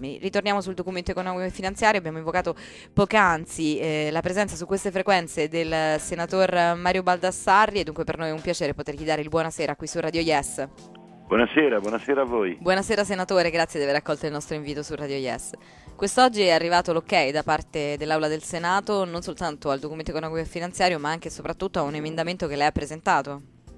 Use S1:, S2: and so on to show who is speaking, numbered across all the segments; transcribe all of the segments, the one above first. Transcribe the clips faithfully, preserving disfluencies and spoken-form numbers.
S1: termini. Ritorniamo sul documento economico e finanziario. Abbiamo invocato poc'anzi eh, la presenza su queste frequenze del senator Mario Baldassarri e dunque per noi è un piacere potergli dare il buonasera qui su Radio Yes.
S2: Buonasera, buonasera a voi.
S1: Buonasera senatore, grazie di aver accolto il nostro invito su Radio Yes. Quest'oggi è arrivato l'ok da parte dell'Aula del Senato non soltanto al documento economico e finanziario ma anche e soprattutto a un emendamento che lei ha presentato.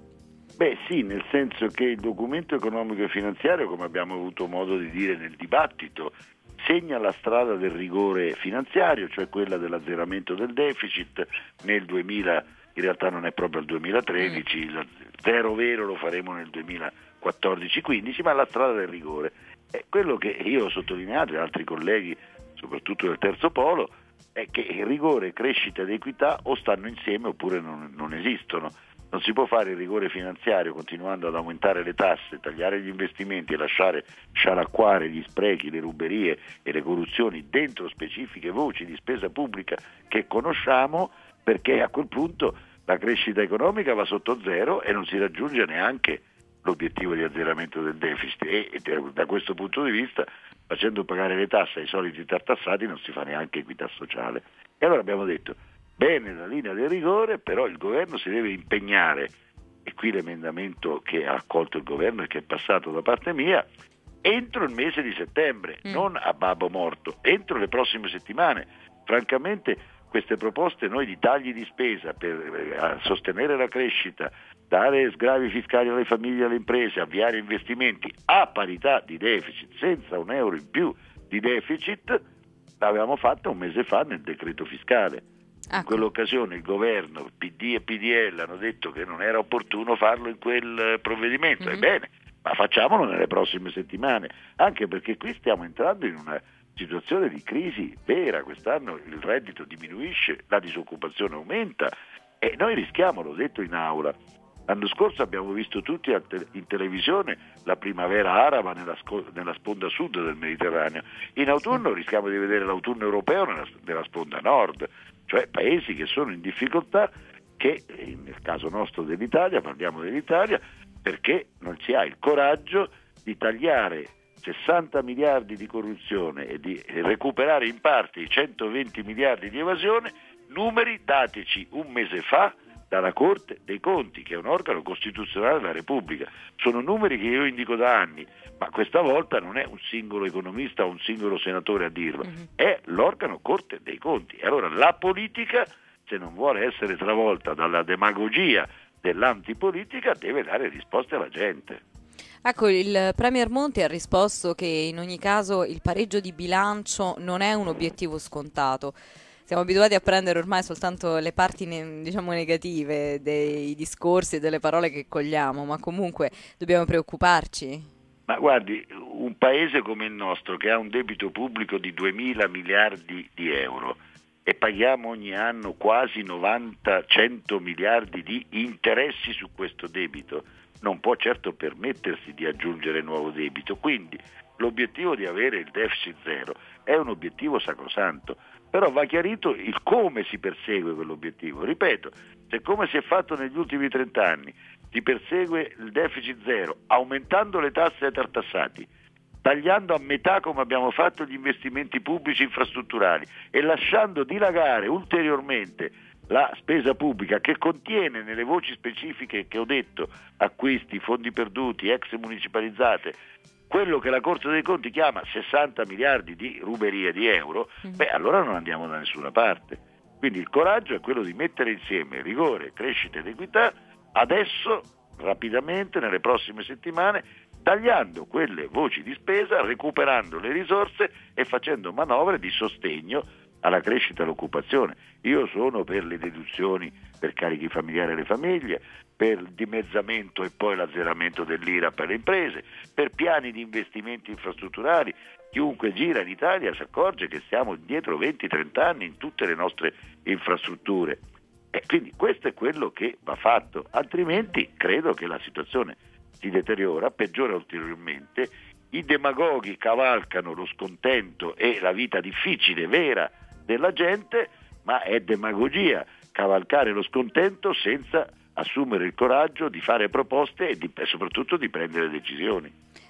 S2: Beh sì, nel senso che il documento economico e finanziario, come abbiamo avuto modo di dire nel dibattito, segna la strada del rigore finanziario, cioè quella dell'azzeramento del deficit nel duemila, in realtà non è proprio il duemilatredici, mm. il zero vero lo faremo nel duemilaquattordici quindici, ma la strada del rigore. È quello che io ho sottolineato e altri colleghi, soprattutto del terzo polo, è che il rigore, crescita ed equità o stanno insieme oppure non, non esistono. Non si può fare il rigore finanziario continuando ad aumentare le tasse, tagliare gli investimenti e lasciare scialacquare gli sprechi, le ruberie e le corruzioni dentro specifiche voci di spesa pubblica che conosciamo, perché a quel punto la crescita economica va sotto zero e non si raggiunge neanche l'obiettivo di azzeramento del deficit e, e da questo punto di vista, facendo pagare le tasse ai soliti tartassati, non si fa neanche equità sociale. E allora abbiamo detto bene la linea del rigore, però il governo si deve impegnare, e qui l'emendamento che ha accolto il governo e che è passato da parte mia, entro il mese di settembre, mm. non a babbo morto, entro le prossime settimane. Francamente queste proposte noi di tagli di spesa per eh, sostenere la crescita, dare sgravi fiscali alle famiglie e alle imprese, avviare investimenti a parità di deficit, senza un euro in più di deficit, l'avevamo fatta un mese fa nel decreto fiscale. In quell'occasione il governo, P D e P D L hanno detto che non era opportuno farlo in quel provvedimento. Mm-hmm. Ebbene, ma facciamolo nelle prossime settimane, anche perché qui stiamo entrando in una situazione di crisi vera. Quest'anno il reddito diminuisce, la disoccupazione aumenta e noi rischiamo, l'ho detto in aula, l'anno scorso abbiamo visto tutti in televisione la primavera araba nella, sco- nella sponda sud del Mediterraneo. In autunno rischiamo di vedere l'autunno europeo nella, nella sponda nord, cioè paesi che sono in difficoltà, che nel caso nostro dell'Italia, parliamo dell'Italia, perché non si ha il coraggio di tagliare sessanta miliardi di corruzione e di recuperare in parte i centoventi miliardi di evasione, numeri dateci un mese fa dalla Corte dei Conti, che è un organo costituzionale della Repubblica. Sono numeri che io indico da anni, ma questa volta non è un singolo economista o un singolo senatore a dirlo, mm-hmm. è l'organo Corte dei Conti. E allora la politica, se non vuole essere travolta dalla demagogia dell'antipolitica, deve dare risposte alla gente.
S1: Ecco, il Premier Monti ha risposto che in ogni caso il pareggio di bilancio non è un obiettivo scontato. Siamo abituati a prendere ormai soltanto le parti ne- diciamo negative dei discorsi e delle parole che cogliamo, ma comunque dobbiamo preoccuparci.
S2: Ma guardi, un paese come il nostro che ha un debito pubblico di duemila miliardi di euro e paghiamo ogni anno quasi novanta cento miliardi di interessi su questo debito, non può certo permettersi di aggiungere nuovo debito. Quindi l'obiettivo di avere il deficit zero è un obiettivo sacrosanto, però va chiarito il come si persegue quell'obiettivo. Ripeto, se come si è fatto negli ultimi trent'anni si persegue il deficit zero aumentando le tasse ai tartassati, tagliando a metà come abbiamo fatto gli investimenti pubblici infrastrutturali e lasciando dilagare ulteriormente la spesa pubblica, che contiene nelle voci specifiche che ho detto, acquisti, fondi perduti, ex municipalizzate, quello che la Corte dei Conti chiama sessanta miliardi di ruberie di euro, beh allora non andiamo da nessuna parte. Quindi il coraggio è quello di mettere insieme rigore, crescita ed equità adesso, rapidamente, nelle prossime settimane, tagliando quelle voci di spesa, recuperando le risorse e facendo manovre di sostegno alla crescita e all'occupazione. Io sono per le deduzioni per carichi familiari alle famiglie, per il dimezzamento e poi l'azzeramento dell'I R A P per le imprese, per piani di investimenti infrastrutturali. Chiunque gira in Italia si accorge che siamo indietro venti trenta anni in tutte le nostre infrastrutture. E quindi questo è quello che va fatto, altrimenti credo che la situazione si deteriora, peggiora ulteriormente, i demagoghi cavalcano lo scontento e la vita difficile vera della gente, ma è demagogia cavalcare lo scontento senza assumere il coraggio di fare proposte e, di, e soprattutto di prendere decisioni.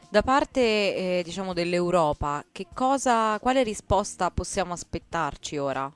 S1: Da parte, eh, diciamo, dell'Europa, che cosa, quale risposta possiamo aspettarci ora?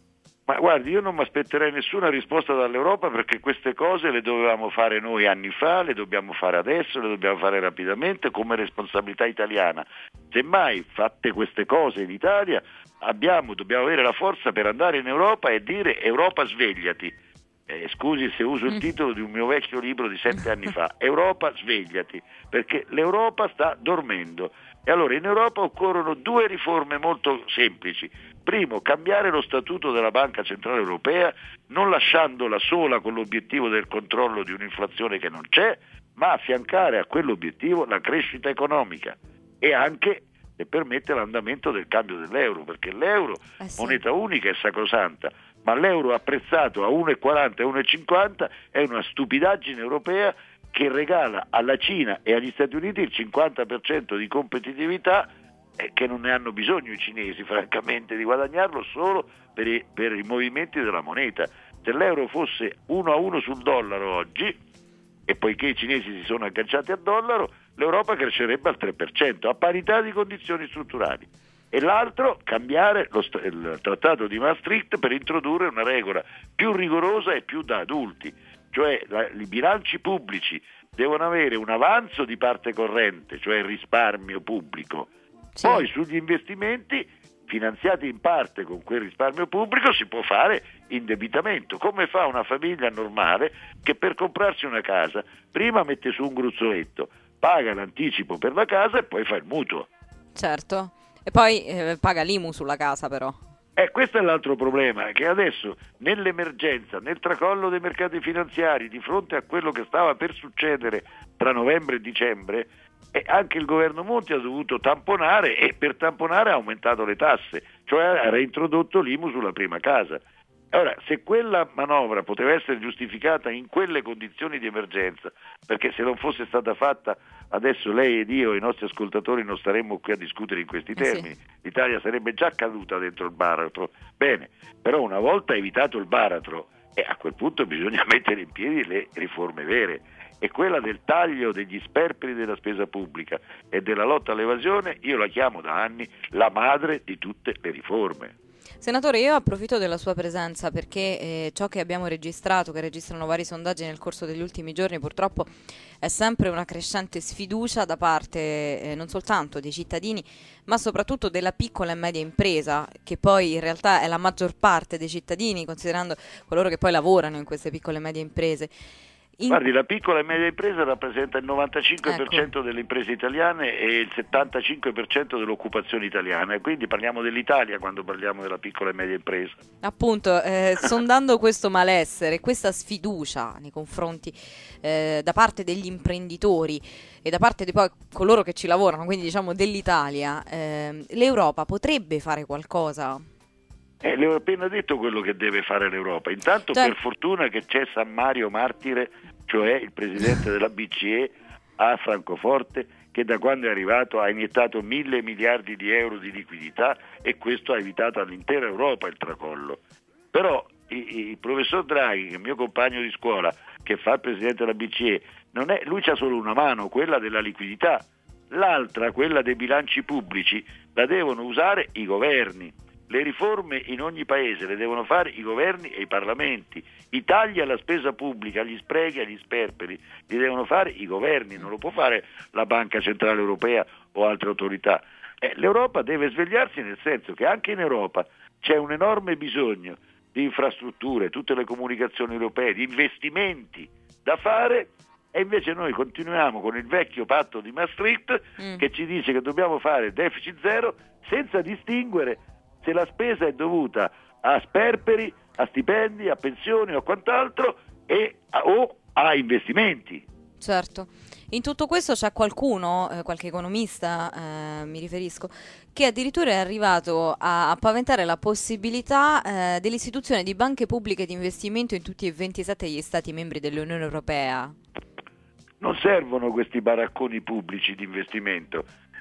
S2: Ma guardi, io non mi aspetterei nessuna risposta dall'Europa, perché queste cose le dovevamo fare noi anni fa, le dobbiamo fare adesso, le dobbiamo fare rapidamente come responsabilità italiana. Semmai, fatte queste cose in Italia, abbiamo, dobbiamo avere la forza per andare in Europa e dire: Europa, svegliati. Eh, scusi se uso il titolo di un mio vecchio libro di sette anni fa, Europa, svegliati, perché l'Europa sta dormendo. E allora in Europa occorrono due riforme molto semplici. Primo, cambiare lo statuto della Banca Centrale Europea, non lasciandola sola con l'obiettivo del controllo di un'inflazione che non c'è, ma affiancare a quell'obiettivo la crescita economica e anche, se permette, l'andamento del cambio dell'euro, perché l'euro,
S1: Eh sì.
S2: moneta unica, è sacrosanta, ma l'euro apprezzato a uno e quaranta e uno e cinquanta è una stupidaggine europea che regala alla Cina e agli Stati Uniti il cinquanta per cento di competitività, eh, che non ne hanno bisogno i cinesi, francamente, di guadagnarlo solo per i, per i movimenti della moneta. Se l'euro fosse uno a uno sul dollaro oggi, e poiché i cinesi si sono agganciati al dollaro, l'Europa crescerebbe al tre per cento, a parità di condizioni strutturali. E l'altro, cambiare lo, il trattato di Maastricht per introdurre una regola più rigorosa e più da adulti, cioè la, i bilanci pubblici devono avere un avanzo di parte corrente, cioè il risparmio pubblico.
S1: Sì.
S2: Poi sugli investimenti, finanziati in parte con quel risparmio pubblico, si può fare indebitamento, come fa una famiglia normale che per comprarsi una casa prima mette su un gruzzoletto, paga l'anticipo per la casa e poi fa il mutuo.
S1: Certo. E poi eh, paga l'I M U sulla casa, però.
S2: E questo è l'altro problema, che adesso nell'emergenza, nel tracollo dei mercati finanziari, di fronte a quello che stava per succedere tra novembre e dicembre, e anche il governo Monti ha dovuto tamponare, e per tamponare ha aumentato le tasse, cioè ha reintrodotto l'I M U sulla prima casa. Ora, se quella manovra poteva essere giustificata in quelle condizioni di emergenza, perché se non fosse stata fatta adesso lei ed io e i nostri ascoltatori non staremmo qui a discutere in questi termini,
S1: Eh sì.
S2: l'Italia sarebbe già caduta dentro il baratro. Bene, però una volta evitato il baratro, eh, a quel punto bisogna mettere in piedi le riforme vere, e quella del taglio degli sperperi della spesa pubblica e della lotta all'evasione io la chiamo da anni la madre di tutte le riforme.
S1: Senatore, io approfitto della sua presenza perché eh, ciò che abbiamo registrato, che registrano vari sondaggi nel corso degli ultimi giorni, purtroppo è sempre una crescente sfiducia da parte eh, non soltanto dei cittadini, ma soprattutto della piccola e media impresa, che poi in realtà è la maggior parte dei cittadini, considerando coloro che poi lavorano in queste piccole e medie imprese. In...
S2: Guardi, la piccola e media impresa rappresenta il novantacinque per cento
S1: Ecco.
S2: delle imprese italiane e il settantacinque per cento dell'occupazione italiana, e quindi parliamo dell'Italia quando parliamo della piccola e media impresa.
S1: Appunto, eh, sondando questo malessere, questa sfiducia nei confronti eh, da parte degli imprenditori e da parte di poi coloro che ci lavorano, quindi diciamo dell'Italia, eh, l'Europa potrebbe fare qualcosa?
S2: Eh, le ho appena detto quello che deve fare l'Europa. Intanto,
S1: Cioè...
S2: per fortuna che c'è San Mario Martire, cioè il presidente della B C E a Francoforte, che da quando è arrivato ha iniettato mille miliardi di euro di liquidità, e questo ha evitato all'intera Europa il tracollo. Però il professor Draghi, che è il mio compagno di scuola, che fa il presidente della B C E, non è, lui c'ha solo una mano, quella della liquidità, l'altra, quella dei bilanci pubblici, la devono usare i governi. Le riforme in ogni paese le devono fare i governi e i parlamenti. I tagli alla spesa pubblica, agli sprechi, agli sperperi, li devono fare i governi, non lo può fare la Banca Centrale Europea o altre autorità. Eh, L'Europa deve svegliarsi, nel senso che anche in Europa c'è un enorme bisogno di infrastrutture, tutte le comunicazioni europee, di investimenti da fare, e invece noi continuiamo con il vecchio patto di Maastricht mm. che ci dice che dobbiamo fare deficit zero senza distinguere se la spesa è dovuta a sperperi, a stipendi, a pensioni o a quant'altro, e a, o a investimenti.
S1: Certo. In tutto questo c'è qualcuno, eh, qualche economista, eh, mi riferisco, che addirittura è arrivato a, a paventare la possibilità eh, dell'istituzione di banche pubbliche di investimento in tutti e ventisette gli stati membri dell'Unione Europea.
S2: Non servono questi baracconi pubblici di investimento.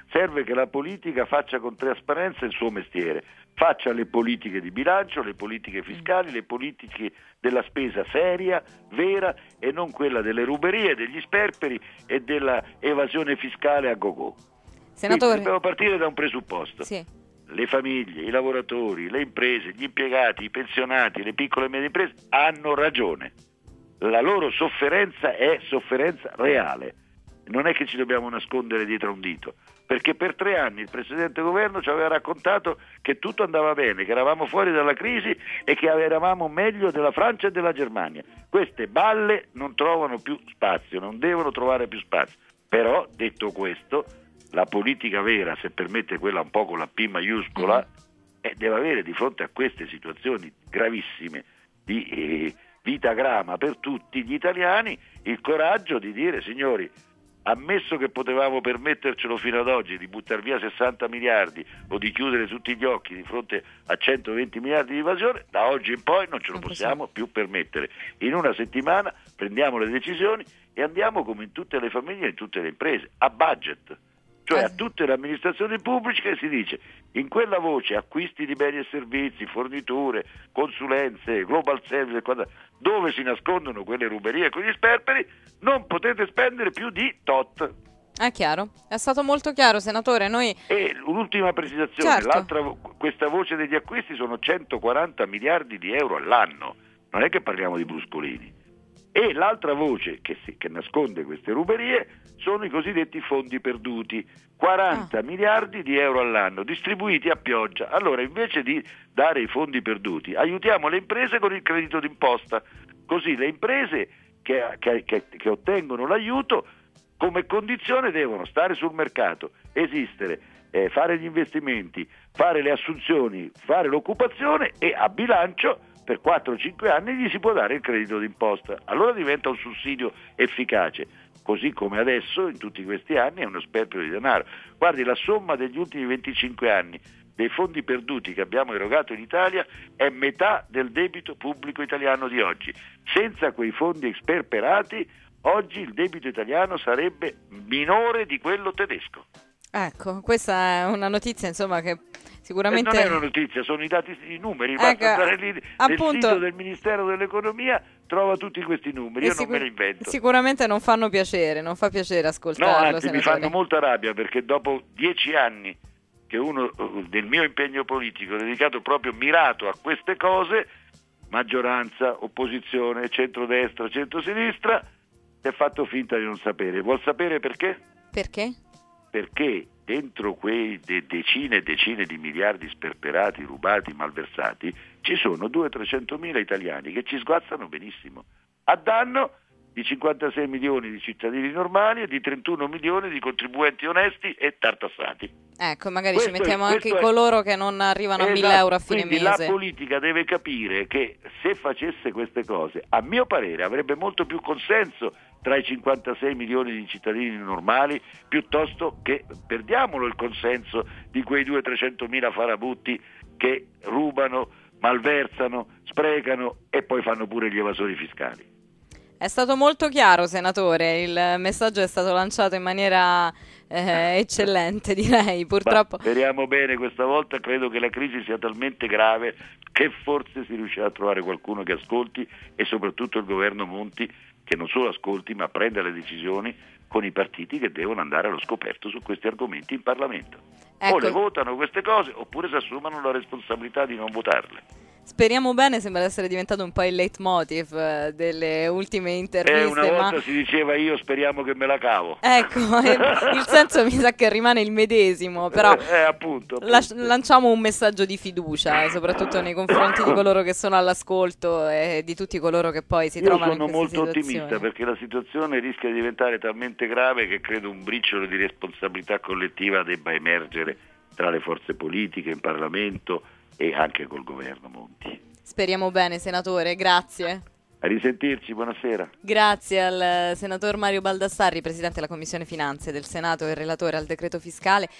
S2: serve che la politica faccia con trasparenza il suo mestiere, faccia le politiche di bilancio, le politiche fiscali, le politiche della spesa seria, vera, e non quella delle ruberie, degli sperperi e della evasione fiscale a go-go.
S1: Senatore,
S2: quindi dobbiamo partire da un presupposto.
S1: Sì.
S2: Le famiglie, i lavoratori, le imprese, gli impiegati, i pensionati, le piccole e medie imprese hanno ragione. La loro sofferenza è sofferenza reale. Non è che ci dobbiamo nascondere dietro a un dito, perché per tre anni il precedente governo ci aveva raccontato che tutto andava bene, che eravamo fuori dalla crisi e che eravamo meglio della Francia e della Germania. Queste balle non trovano più spazio, non devono trovare più spazio. Però, detto questo, la politica vera, se permette quella un po' con la P maiuscola, eh, deve avere di fronte a queste situazioni gravissime di eh, vita grama per tutti gli italiani il coraggio di dire: signori, ammesso che potevamo permettercelo fino ad oggi di buttare via sessanta miliardi o di chiudere tutti gli occhi di fronte a centoventi miliardi di evasione, da oggi in poi non ce lo possiamo più permettere. In una settimana prendiamo le decisioni e andiamo, come in tutte le famiglie e in tutte le imprese, a budget. Cioè a tutte le amministrazioni pubbliche si dice: in quella voce acquisti di beni e servizi, forniture, consulenze, global service, dove si nascondono quelle ruberie e quegli sperperi, non potete spendere più di tot.
S1: È chiaro, è stato molto chiaro, senatore. Noi...
S2: E l'ultima precisazione,
S1: certo.
S2: l'altra, questa voce degli acquisti sono centoquaranta miliardi di euro all'anno, non è che parliamo di bruscolini. E l'altra voce che, si, che nasconde queste ruberie sono i cosiddetti fondi perduti, quaranta ah. miliardi di euro all'anno distribuiti a pioggia. Allora, invece di dare i fondi perduti, aiutiamo le imprese con il credito d'imposta, così le imprese che, che, che, che ottengono l'aiuto come condizione devono stare sul mercato, esistere, eh, fare gli investimenti, fare le assunzioni, fare l'occupazione, e a bilancio per quattro cinque anni gli si può dare il credito d'imposta. Allora diventa un sussidio efficace, così come adesso in tutti questi anni è uno sperpero di denaro. Guardi, la somma degli ultimi venticinque anni dei fondi perduti che abbiamo erogato in Italia è metà del debito pubblico italiano di oggi. Senza quei fondi sperperati oggi il debito italiano sarebbe minore di quello tedesco.
S1: Ecco, questa è una notizia, insomma, che sicuramente...
S2: E non è una notizia, sono i dati, i numeri, basta
S1: ecco,
S2: andare lì nel
S1: appunto...
S2: sito del Ministero dell'Economia, trova tutti questi numeri, io
S1: sicur-
S2: non me li invento.
S1: Sicuramente non fanno piacere, non fa piacere ascoltarlo.
S2: No, anzi,
S1: senatore.
S2: Mi fanno molta rabbia, perché dopo dieci anni che uno del mio impegno politico dedicato proprio mirato a queste cose, maggioranza, opposizione, centrodestra, centrosinistra, si è fatto finta di non sapere. Vuol sapere perché?
S1: Perché?
S2: Perché dentro quei de- decine e decine di miliardi sperperati, rubati, malversati, ci sono duecento trecentomila italiani che ci sguazzano benissimo, a danno di cinquantasei milioni di cittadini normali e di trentuno milioni di contribuenti onesti e tartassati.
S1: Ecco, magari
S2: questo
S1: ci mettiamo
S2: è,
S1: anche
S2: è,
S1: coloro che non arrivano
S2: esatto,
S1: a mille euro a fine
S2: quindi
S1: mese.
S2: La politica deve capire che se facesse queste cose, a mio parere, avrebbe molto più consenso tra i cinquantasei milioni di cittadini normali, piuttosto che, perdiamolo il consenso di quei duecento trecentomila farabutti che rubano, malversano, sprecano e poi fanno pure gli evasori fiscali.
S1: È stato molto chiaro, senatore, il messaggio è stato lanciato in maniera eh, eccellente, direi, purtroppo.
S2: Ma speriamo bene questa volta, credo che la crisi sia talmente grave che forse si riuscirà a trovare qualcuno che ascolti, e soprattutto il governo Monti che non solo ascolti ma prenda le decisioni con i partiti che devono andare allo scoperto su questi argomenti in Parlamento. Ecco. O le votano queste cose oppure si assumano la responsabilità di non votarle.
S1: Speriamo bene, sembra essere diventato un po' il leitmotiv eh, delle ultime interviste.
S2: Eh, una volta
S1: ma...
S2: si diceva io speriamo che me la cavo.
S1: Ecco, il senso mi sa che rimane il medesimo, però
S2: eh, eh, appunto, appunto.
S1: La- lanciamo un messaggio di fiducia, eh, soprattutto nei confronti di coloro che sono all'ascolto e di tutti coloro che poi si
S2: io
S1: trovano in questa
S2: situazione. Io sono molto
S1: situazione.
S2: ottimista, perché la situazione rischia di diventare talmente grave che credo un briciolo di responsabilità collettiva debba emergere tra le forze politiche, in Parlamento e anche col governo Monti.
S1: Speriamo bene, senatore, grazie.
S2: A risentirci, buonasera.
S1: Grazie al senatore Mario Baldassarri, presidente della Commissione Finanze del Senato e relatore al decreto fiscale.